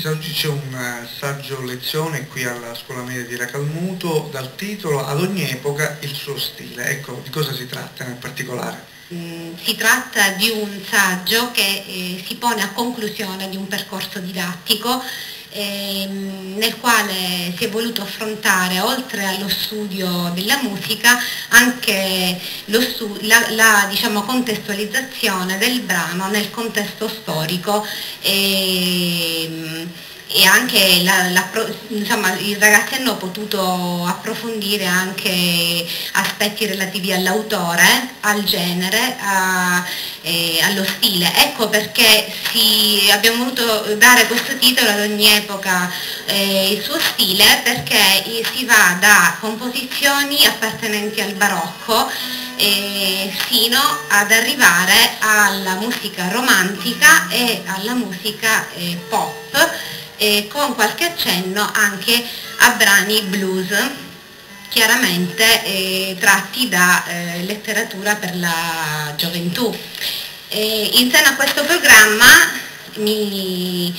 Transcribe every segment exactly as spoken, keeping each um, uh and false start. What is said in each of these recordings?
Professoressa, oggi c'è un saggio lezione qui alla Scuola Media di Racalmuto dal titolo Ad ogni epoca il suo stile. Ecco, di cosa si tratta nel particolare? Si tratta di un saggio che eh, si pone a conclusione di un percorso didattico ehm, nel quale si è voluto affrontare, oltre allo studio della musica, anche lo stu- la, la diciamo, contestualizzazione del brano nel contesto storico ehm, e anche la, la, insomma, i ragazzi hanno potuto approfondire anche aspetti relativi all'autore, al genere, a, eh, allo stile. Ecco perché si, abbiamo voluto dare questo titolo Ad ogni epoca eh, il suo stile, perché si va da composizioni appartenenti al barocco eh, fino ad arrivare alla musica romantica e alla musica eh, pop, Eh, con qualche accenno anche a brani blues, chiaramente eh, tratti da eh, letteratura per la gioventù. Eh, in seno a questo programma mi,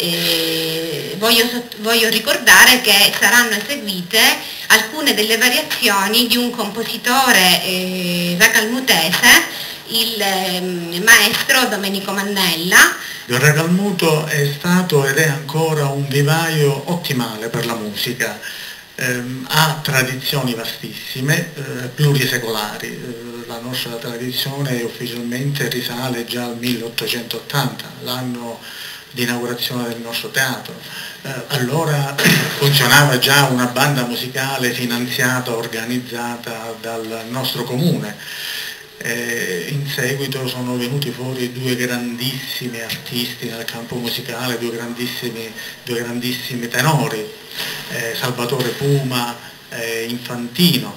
eh, voglio, voglio ricordare che saranno eseguite alcune delle variazioni di un compositore eh, racalmutese, il eh, maestro Domenico Mannella. Il Racalmuto è stato ed è ancora un vivaio ottimale per la musica, ehm, ha tradizioni vastissime, eh, plurisecolari. Eh, la nostra tradizione ufficialmente risale già al milleottocentottanta, l'anno di inaugurazione del nostro teatro. Eh, allora funzionava già una banda musicale finanziata, organizzata dal nostro comune. Eh, in seguito sono venuti fuori due grandissimi artisti nel campo musicale, due grandissimi, due grandissimi tenori, eh, Salvatore Puma e Infantino.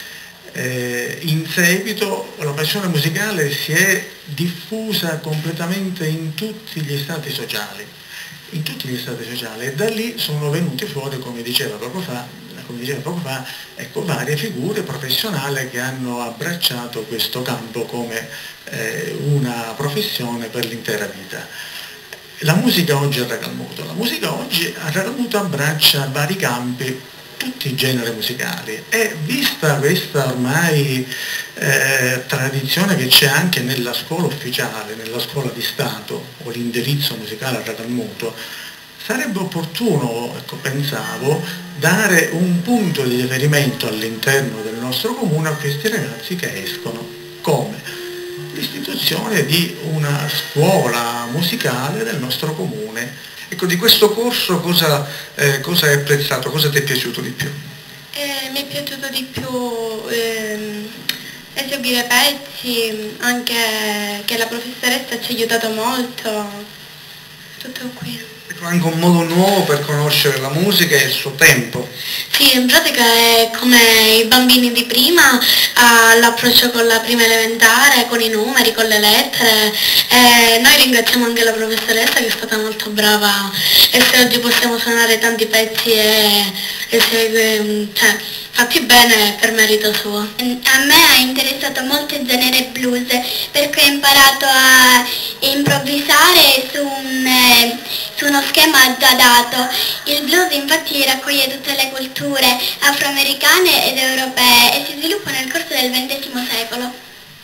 Eh, in seguito la passione musicale si è diffusa completamente in tutti gli stati sociali, in tutti gli stati sociali e da lì sono venuti fuori, come diceva poco fa, come diceva poco fa, ecco, varie figure professionali che hanno abbracciato questo campo come eh, una professione per l'intera vita. La musica oggi a Racalmuto, la musica oggi a Racalmuto abbraccia vari campi, tutti i generi musicali, e vista questa ormai eh, tradizione che c'è anche nella scuola ufficiale, nella scuola di Stato o l'indirizzo musicale a Racalmuto, sarebbe opportuno, ecco, pensavo, dare un punto di riferimento all'interno del nostro comune a questi ragazzi che escono, come l'istituzione di una scuola musicale del nostro comune. Ecco, di questo corso cosa, eh, cosa hai apprezzato, cosa ti è piaciuto di più? Eh, mi è piaciuto di più ehm, eseguire pezzi, anche che la professoressa ci ha aiutato molto, tutto qui. Anche un modo nuovo per conoscere la musica e il suo tempo. Sì, in pratica è come i bambini di prima, all'approccio con la prima elementare, con i numeri, con le lettere. E noi ringraziamo anche la professoressa che è stata molto brava, e se oggi possiamo suonare tanti pezzi e, e se, cioè, fatti bene per merito suo. A me ha interessato molto il genere blues perché ho imparato a improvvisare su, un, eh, su uno schema già dato. Il blues infatti raccoglie tutte le culture afroamericane ed europee e si sviluppa nel corso del ventesimo secolo.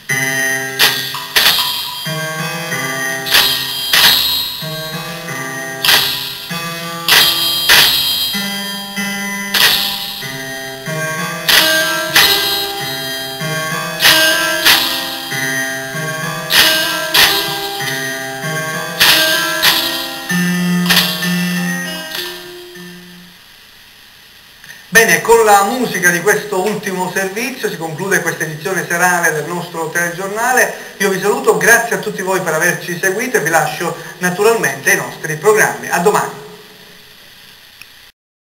Bene, con la musica di questo ultimo servizio si conclude questa edizione serale del nostro telegiornale. Io vi saluto, grazie a tutti voi per averci seguito e vi lascio naturalmente ai nostri programmi. A domani.